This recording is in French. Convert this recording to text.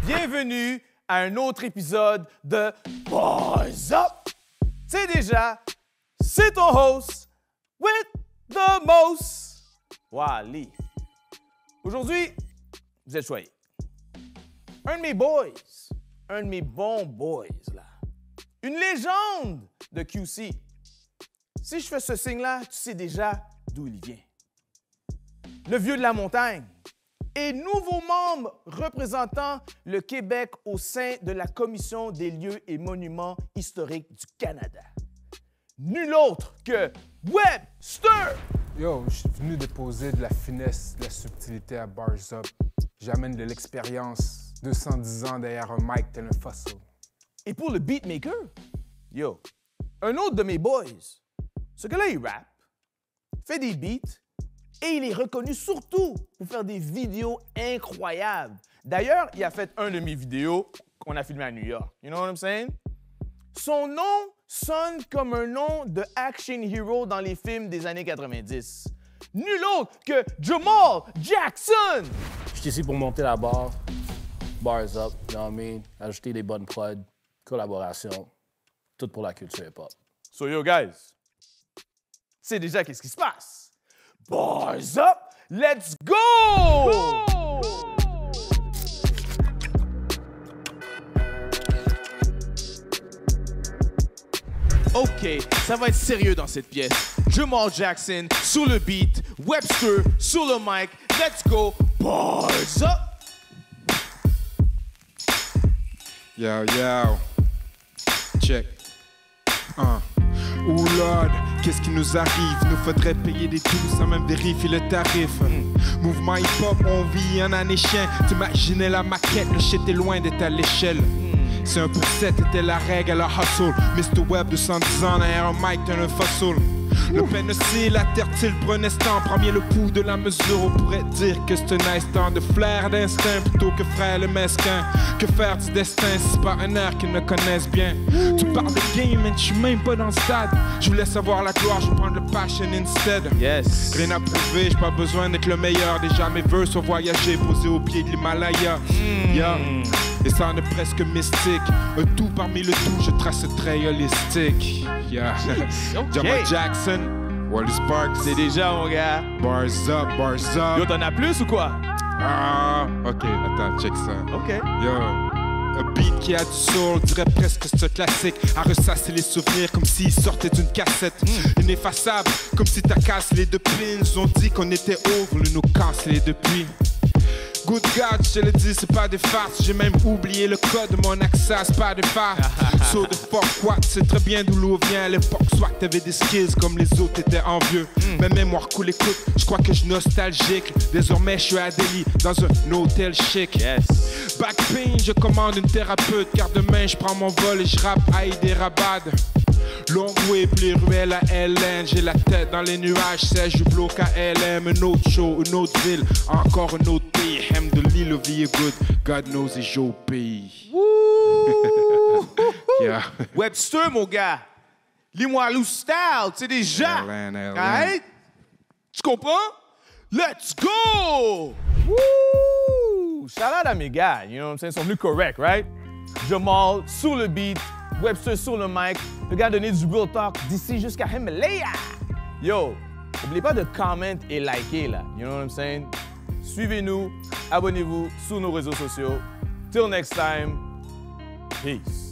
Bienvenue à un autre épisode de Boys Up. C'est déjà, c'est ton host with the most, Wally. Aujourd'hui, vous êtes choyés. Un de mes boys, un de mes bons boys, là. Une légende de QC. Si je fais ce signe-là, tu sais déjà d'où il vient. Le vieux de la montagne et nouveau membre représentant le Québec au sein de la Commission des lieux et monuments historiques du Canada. Nul autre que Webster! Yo, je suis venu déposer de la finesse, de la subtilité à Bars Up. J'amène de l'expérience, 210 ans derrière un mic tel un fossil. Et pour le beatmaker, yo, un autre de mes boys. Ce gars-là, il rappe, fait des beats, et il est reconnu surtout pour faire des vidéos incroyables. D'ailleurs, il a fait un de mes vidéos qu'on a filmé à New York. You know what I'm saying? Son nom sonne comme un nom de action hero dans les films des années 90. Nul autre que Jamal Jackson! Je suis ici pour monter la barre, bars up, you know what I mean? Ajouter des bonnes prods, collaboration, tout pour la culture hip-hop. So yo, guys, c'est déjà qu'est-ce qui se passe. Bars up, let's go! OK, ça va être sérieux dans cette pièce. Jamal Jackson sur le beat, Webster sur le mic. Let's go, bars up! Yo, yo. Check. Oh Lord, qu'est-ce qui nous arrive? Nous faudrait payer des tout sans même vérifier le tarif. Mouvement hip-hop, on vit en année chien. T'imaginais la maquette, le shit est loin d'être à l'échelle. C'est 1 pour 7 était la règle à la hustle. Mr. Web de 110 ans derrière un mic, t'es un fossil. Le pénocile, la terre-t-il prenait ce temps. Premier le pouls de la mesure, on pourrait dire que c'est un instant de flair, d'instinct plutôt que frère le mesquin. Que faire du destin si c'est pas un air qu'ils ne connaissent bien? Tu parles de game, mais je suis même pas dans le stade. Je voulais savoir la gloire, je vais prendre le passion instead. Yes. Rien à prouver, j'ai pas besoin d'être le meilleur. Déjà mes vœux sont voyagés, posés au pied de l'Himalaya. Yeah. Et ça en est presque mystique. Un tout parmi le tout, je trace un trait holistique. Yeah. Jamal Jackson, Wallace Sparks. C'est déjà, mon gars. Bars up, bars up. Yo, t'en as plus ou quoi? Ah, ok, attends, check ça. OK. Yo. Un beat qui a du soul, dirait presque ce classique. À ressasser les souvenirs comme s'ils sortaient d'une cassette. Ineffaçable, comme si ta casse les deux pins. Nous ont dit qu'on était over, nous casse les depuis. Good God, je te le dis, c'est pas des farces. J'ai même oublié le code de mon accès, c'est pas des farces. So the fuck what, c'est très bien d'où l'eau vient. À l'époque, soit que t'avais des skills comme les autres étaient envieux. Ma mémoire coule, écoute, je crois que je suis nostalgique. Désormais, je suis à Delhi, dans un hôtel chic. Yes. Back pain, je commande une thérapeute. Car demain, je prends mon vol et je rappe à Hyderabad. Longue way, plus ruelle à LN. J'ai la tête dans les nuages, c'est je bloque à LM. Un autre show, une autre ville, encore un autre pays. Hem de l'île, le vie est good. God knows it's your pays. Yeah. Webster, mon gars. Lis-moi style, tu sais déjà. LN. Right? Tu comprends? Let's go! Woo! Shout out à mes gars, you know what I'm saying? Ils sont venus correct, right? Jamal sur le beat, Webster sur le mic. Le gars a donné du real talk d'ici jusqu'à Himalaya. Yo, n'oubliez pas de comment et liker, là. You know what I'm saying? Suivez-nous, abonnez-vous sur nos réseaux sociaux. Till next time, peace.